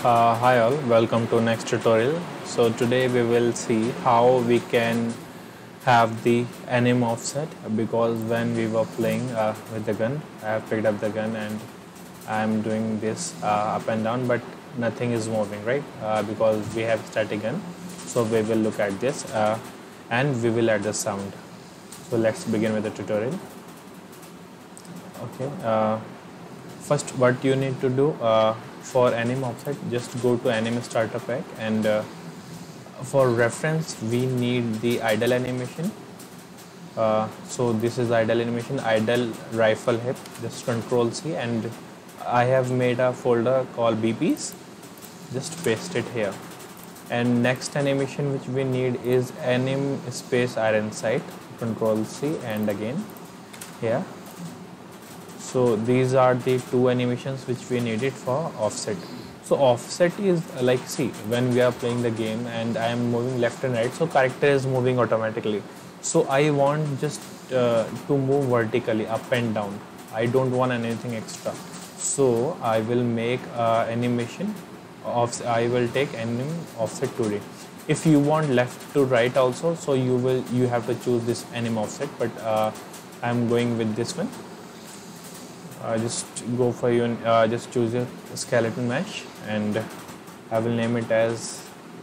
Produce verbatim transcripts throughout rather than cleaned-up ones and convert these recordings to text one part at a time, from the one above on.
Uh, hi all, welcome to next tutorial. So today we will see how we can have the anim offset, because when we were playing uh, with the gun, I have picked up the gun and I am doing this uh, up and down, but nothing is moving, right? Uh, because we have static gun. So we will look at this uh, and we will add the sound. So let's begin with the tutorial. Okay. Uh, first, what you need to do uh, for anim offset, just go to anim starter pack, and uh, for reference we need the idle animation. Uh, so this is idle animation, idle rifle hip. Just control C, and I have made a folder called B Ps. Just paste it here. And next animation which we need is anim space iron sight. Control C, and again here. So these are the two animations which we needed for offset. So offset is like, see, when we are playing the game and I am moving left and right, so character is moving automatically. So I want just uh, to move vertically up and down. I don't want anything extra. So I will make uh, animation of, I will take anim offset two D. If you want left to right also, so you will you have to choose this anim offset, but uh, I am going with this one. Uh, just go for you and uh, just choose a skeleton mesh, and I will name it as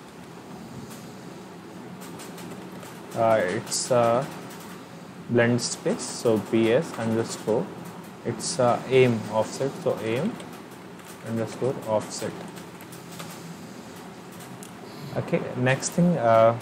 uh, it's uh, blend space, so ps underscore it's uh, aim offset, so aim underscore offset. Okay, next thing, uh,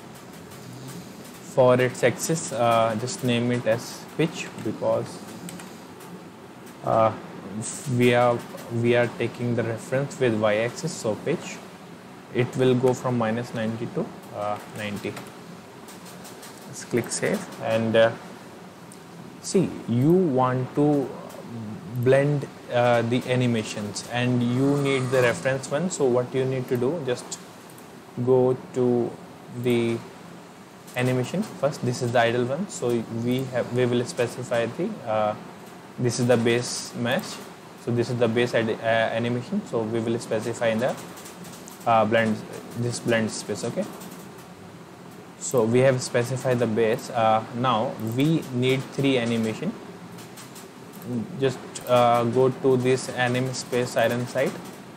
for its axis, uh, just name it as pitch, because Uh, we are we are taking the reference with y-axis, so pitch it will go from minus ninety to uh, ninety. Let's click save, and uh, see, you want to blend uh, the animations and you need the reference one. So what you need to do, just go to the animation first. This is the idle one, so we have we will specify the uh, this is the base mesh, so this is the base uh, animation, so we will specify in the uh, blend, this blend space. Okay, so we have specified the base. Uh, now we need three animation. Just uh, go to this anim space iron sight,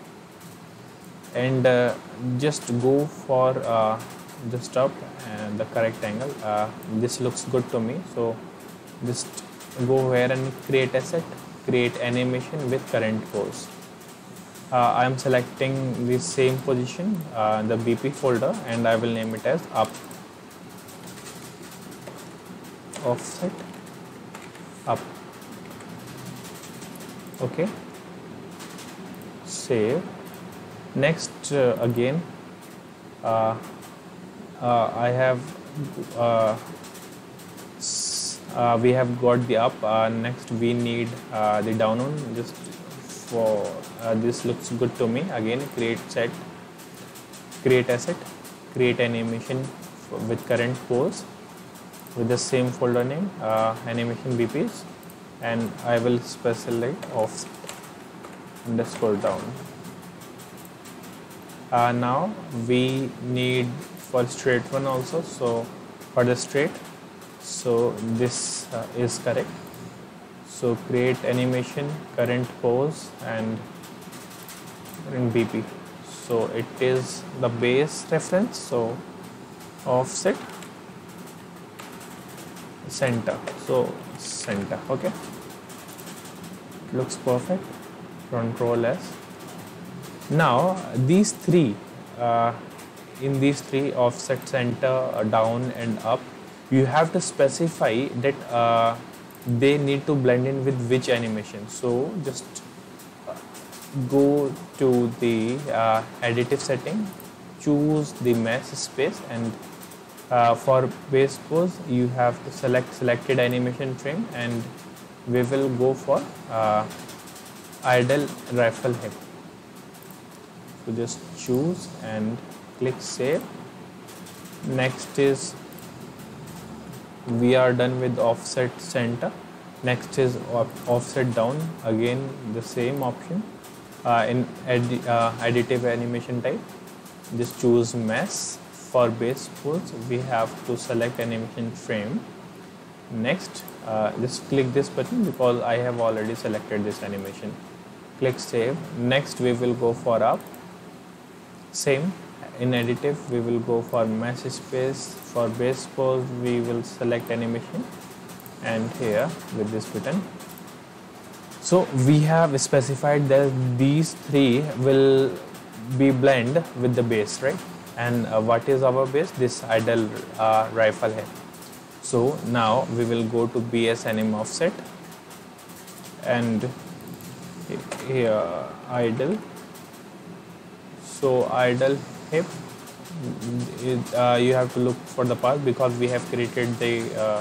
and uh, just go for uh, just up and the correct angle. Uh, this looks good to me, so just go here and create asset, create animation with current pose. Uh, I am selecting the same position, uh, the B P folder, and I will name it as up, offset, up. Okay, save. Next, uh, again, uh, uh, I have uh, Uh, we have got the up. Uh, next we need uh, the down on. Just for uh, this looks good to me. Again, create set, create asset, create animation with current pose with the same folder name, uh, animation B Ps, and I will specify offset underscore down. Uh, now we need for straight one also. So for the straight, so this uh, is correct. So create animation, current pose, and in B P. So it is the base reference. So offset center. So center. Okay. Looks perfect. Control S. Now these three, uh, in these three, offset, center, uh, down, and up, you have to specify that uh, they need to blend in with which animation. So just go to the uh, additive setting, choose the mesh space, and uh, for base pose you have to select selected animation frame, and we will go for uh, idle rifle hip. So just choose and click save. Next is we are done with offset center. Next is offset down. Again the same option. uh, in edi uh, additive animation type, just choose mesh. For base pose, we have to select animation frame. Next, uh, just click this button because I have already selected this animation. Click save. Next, we will go for up. Same in additive, we will go for mesh space. For base pose, we will select animation, and here with this button. So we have specified that these three will be blend with the base, right? And uh, what is our base? This idle uh, rifle head. So now we will go to B S anim offset, and here idle. So idle hip, it, uh, you have to look for the path because we have created the uh,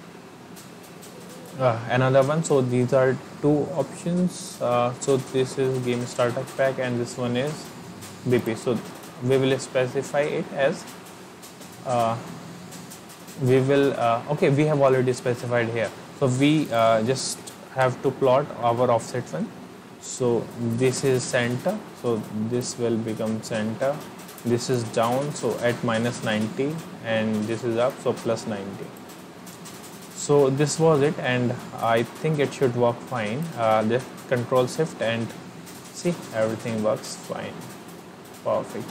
uh, another one. So these are two options. Uh, so this is game startup pack, and this one is B P. So we will specify it as uh, we will uh, okay, we have already specified here. So we uh, just have to plot our offset one. So this is center, so this will become center. This is down, so at minus ninety, and this is up, so plus ninety. So this was it, and I think it should work fine. Uh, just control shift and see, everything works fine. Perfect.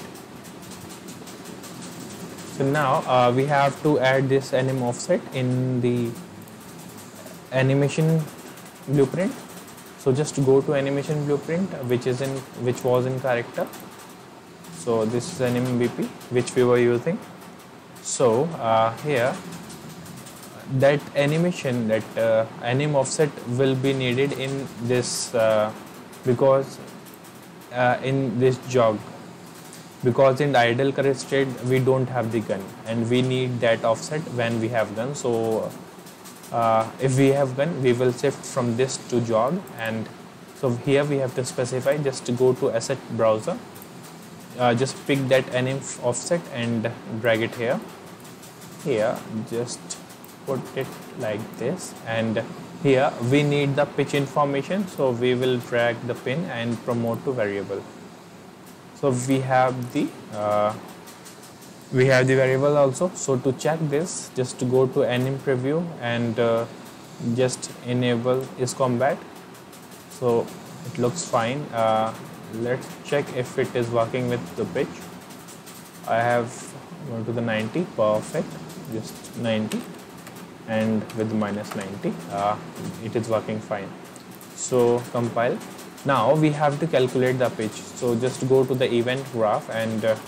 So now uh, we have to add this anim offset in the animation blueprint. So just go to animation blueprint, which is in which was in character. So this is anim B P which we were using. So uh, here that animation, that uh, anim offset will be needed in this uh, because uh, in this jog, because in the idle current state we don't have the gun, and we need that offset when we have gun. So uh, if we have gun, we will shift from this to jog, and so here we have to specify. Just to go to asset browser, uh, just pick that anim offset and drag it here. Here just put it like this, and here we need the pitch information, so we will drag the pin and promote to variable. So we have the uh, we have the variable also. So to check this, just to go to anim preview and uh, just enable is combat. So it looks fine. Uh, let's check if it is working with the pitch. I have gone to the ninety, perfect, just ninety, and with minus ninety, uh, it is working fine. So compile. Now we have to calculate the pitch. So just go to the event graph, and uh,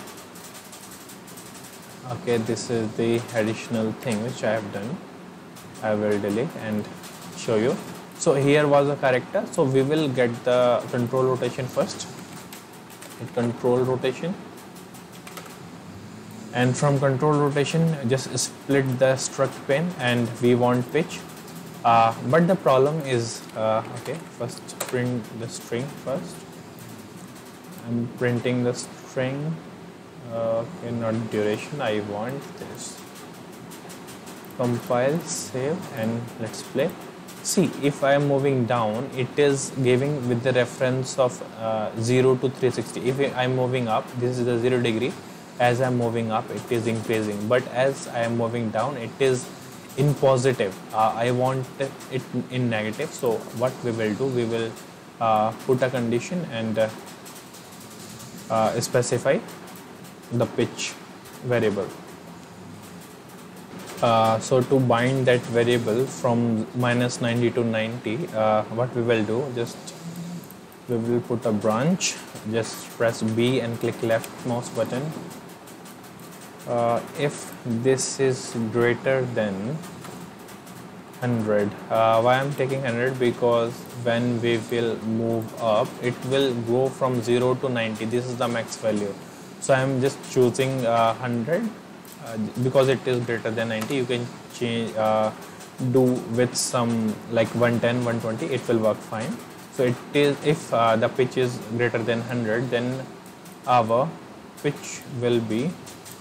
okay, this is the additional thing which I have done. I will delete and show you. So here was a character. So we will get the control rotation first. Hit control rotation, and from control rotation just split the struct pin, and we want pitch. Uh, but the problem is, uh, okay, first print the string first. I'm printing the string. Uh, okay, not duration. I want this. Compile, save, and let's play. See, if I am moving down, it is giving with the reference of uh, zero to three sixty. If I am moving up, this is the zero degree. As I am moving up, it is increasing. But as I am moving down, it is in positive. uh, I want it in negative. So what we will do, we will uh, put a condition and uh, uh, specify the pitch variable. Uh, so to bind that variable from minus ninety to ninety, uh, what we will do, just we will put a branch, just press B and click left mouse button. Uh, if this is greater than one hundred, uh, why I'm taking one hundred, because when we will move up, it will go from zero to ninety. This is the max value. So I'm just choosing uh, one hundred uh, because it is greater than ninety. You can change, uh, do with some like one ten, one twenty, it will work fine. So it is, if uh, the pitch is greater than one hundred, then our pitch will be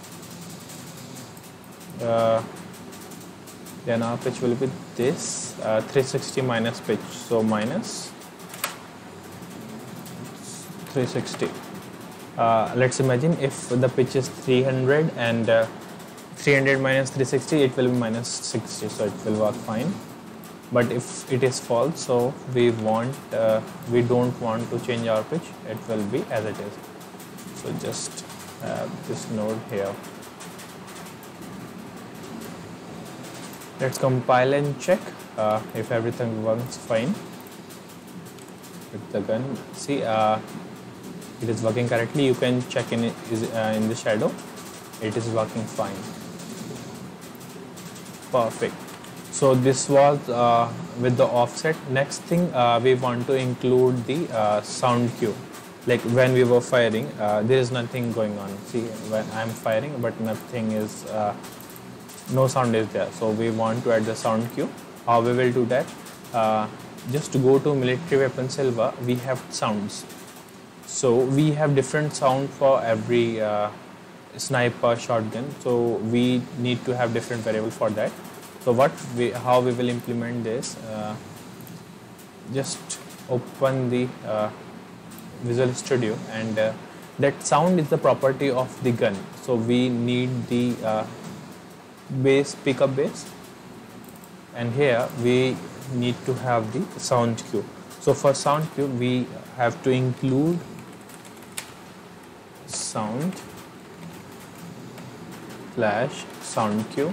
Uh, then our pitch will be this uh, three sixty minus pitch. So minus three sixty. Uh, let's imagine if the pitch is three hundred and uh, three hundred minus three sixty, it will be minus sixty, so it will work fine. But if it is false, so we want uh, we don't want to change our pitch, it will be as it is. So just have this node here. Let's compile and check uh, if everything works fine with the gun. See, uh, it is working correctly. You can check in is uh, in the shadow. It is working fine. Perfect. So this was uh, with the offset. Next thing, uh, we want to include the uh, sound cue. Like when we were firing, uh, there is nothing going on. See, when I'm firing, but nothing is, uh, no sound is there. So we want to add the sound cue. How we will do that? Uh, just to go to Military Weapon Silva, we have sounds. So we have different sound for every uh, sniper, shotgun. So we need to have different variable for that. So what we, how we will implement this? Uh, just open the uh, Visual Studio, and uh, that sound is the property of the gun. So we need the uh, bass, pickup bass, and here we need to have the sound cue. So for sound cue, we have to include sound slash sound cue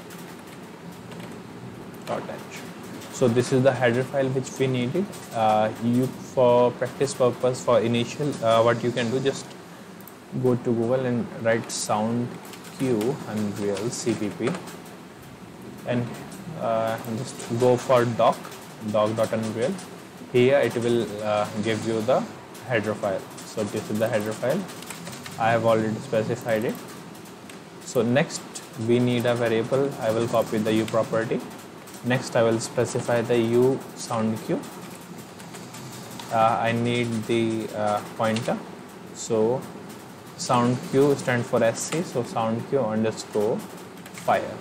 dot h. So this is the header file which we needed. Uh, you for practice purpose, for initial, uh, what you can do, just go to Google and write sound cue Unreal C P P, and uh, just go for doc doc.unreal. Here it will uh, give you the header file. So this is the header file. I have already specified it. So next we need a variable. I will copy the U property. Next I will specify the U sound cue. Uh, I need the uh, pointer. So sound cue stands for S C. So sound cue underscore fire.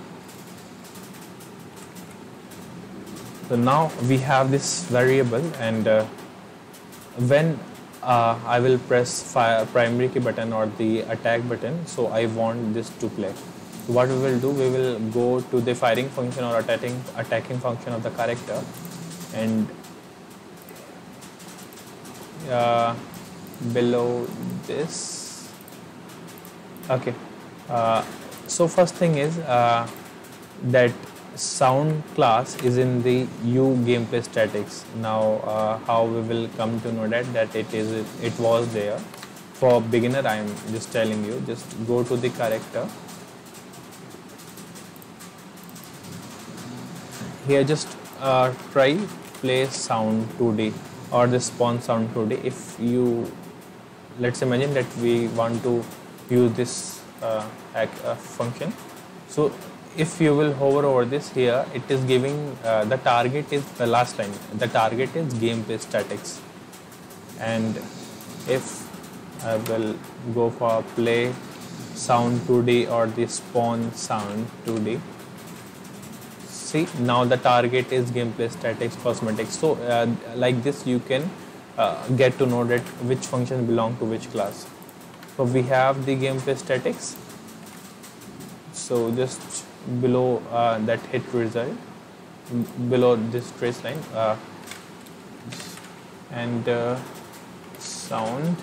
So now we have this variable, and uh, when uh, I will press fire primary key button or the attack button, so I want this to play. So what we will do, we will go to the firing function or attacking attacking function of the character, and uh, below this, okay. Uh, so first thing is uh, that sound class is in the U gameplay statics. Now uh, how we will come to know that that it is it was there. For beginner, I am just telling you, just go to the character. Here just uh, try play sound two D or the spawn sound two D. If you, let's imagine that we want to use this uh, uh, function. So if you will hover over this, here it is giving uh, the target is the last line. The target is gameplay statics, and if I will go for play sound two D or the spawn sound two D. See, now the target is gameplay statics cosmetics. So uh, like this you can uh, get to know that which function belong to which class. So we have the gameplay statics. So just below uh, that hit result, below this trace line, uh, and uh, sound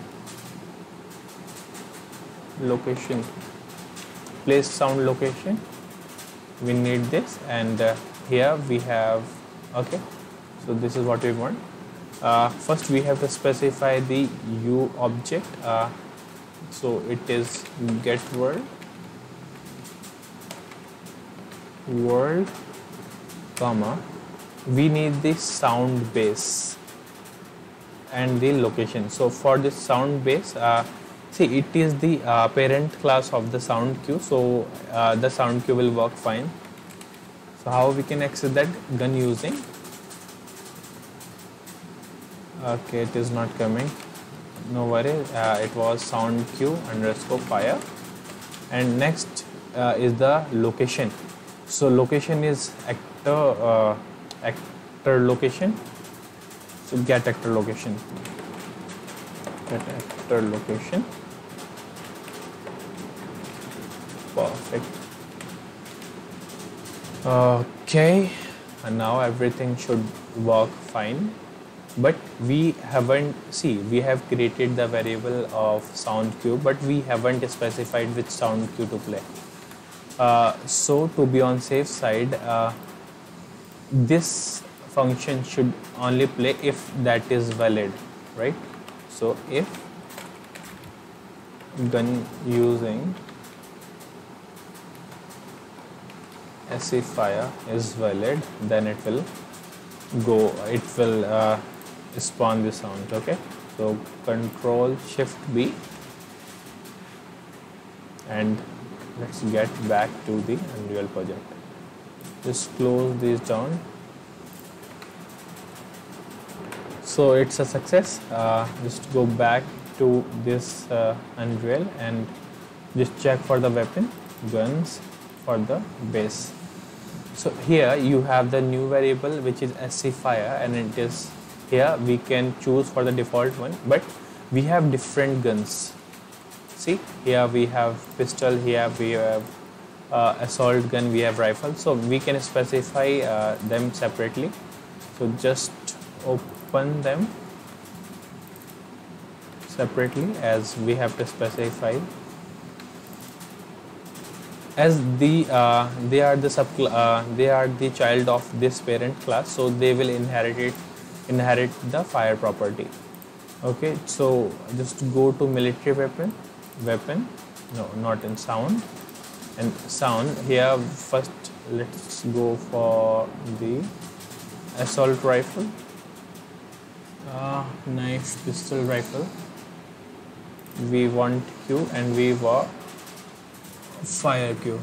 location, place sound location, we need this, and uh, here we have, okay, so this is what we want. Uh, first we have to specify the U object. Uh, so it is get world world comma, we need the sound base and the location. So for this sound base, uh, see, it is the uh, parent class of the sound cue, so uh, the sound cue will work fine. So how we can access that? Gun using, okay, it is not coming, no worry. Uh, it was sound cue underscore fire, and next uh, is the location. So location is actor uh, actor location. So get actor location. Get actor location. Perfect. Okay, and now everything should work fine. But we haven't, see, we have created the variable of sound cue, but we haven't specified which sound cue to play. Uh, so to be on safe side, uh, this function should only play if that is valid, right? So if gun using SCFire is valid, then it will go, it will uh, spawn the sound. Okay, so control shift B, and let's get back to the Unreal project. Just close these down. So it's a success. Uh, just go back to this uh, Unreal and just check for the weapon, guns, for the base. So here you have the new variable which is SCFire, and it is here we can choose for the default one, but we have different guns. See, here we have pistol, here we have uh, assault gun, we have rifle, so we can specify uh, them separately. So just open them separately, as we have to specify, as the uh, they are the sub uh, they are the child of this parent class, so they will inherit it inherit the fire property. Okay, so just go to military weapon weapon no, not in sound, and sound here first let's go for the assault rifle, uh, knife, pistol, rifle. We want Q and we want fire cue.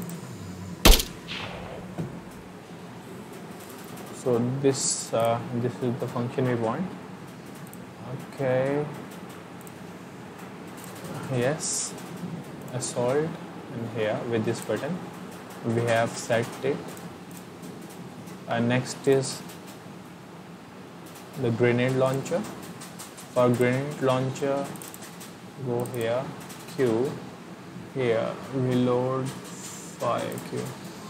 So this uh, this is the function we want. Okay, yes, assault, and here with this button we have set it. Uh, next is the grenade launcher. For grenade launcher, go here, Q, here, reload, fire cue,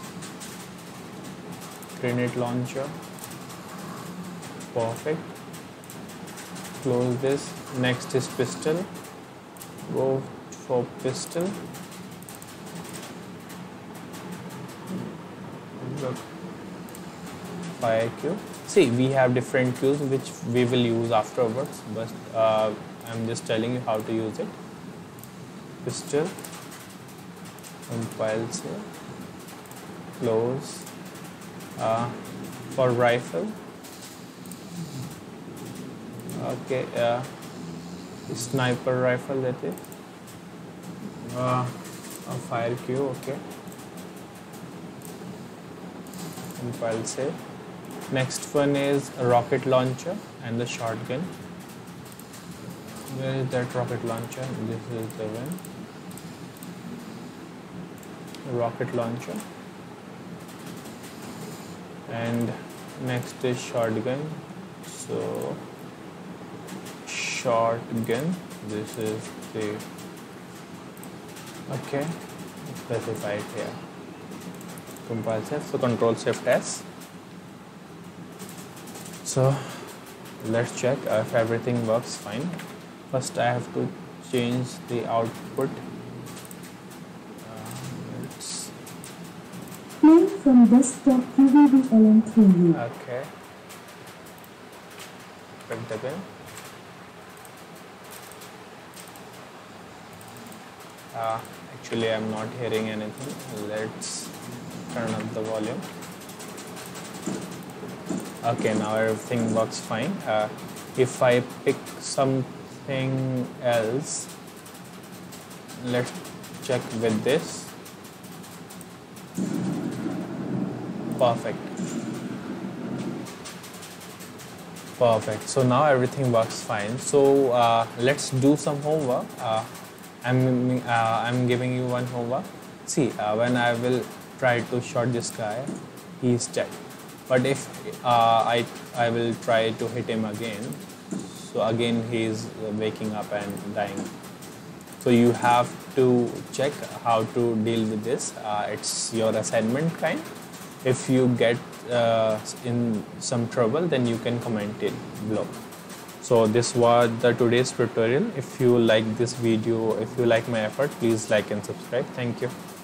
grenade launcher. Perfect. Close this. Next is pistol. Go for pistol. Look. Fire cue. See, we have different cues which we will use afterwards, but uh, I'm just telling you how to use it. Pistol. Compile save. Close. Uh, for rifle. Okay, uh, sniper rifle, that is. Uh, a fire cue, okay. Compile save. Next one is a rocket launcher and the shotgun. Where is that rocket launcher? This is the one. Rocket launcher. And next is shotgun. So shotgun. This is the okay. Specified here. Compile save. So control shift S. So let's check if everything works fine. First I have to change the output. Uh, let's Play from desktop Q V B L M three U. okay. Pick the gun. Uh, actually I'm not hearing anything. Let's turn up the volume. Okay, now everything works fine. Uh, if I pick something else, let's check with this. Perfect. Perfect. So now everything works fine. So uh, let's do some homework. Uh, I'm uh, I'm giving you one homework. See, uh, when I will try to shot this guy, he is dead. But if uh, I I will try to hit him again, So again he is uh, waking up and dying. So you have to check how to deal with this. Uh, it's your assignment kind. If you get uh, in some trouble, then you can comment it below. So this was the today's tutorial. If you like this video, if you like my effort, please like and subscribe. Thank you.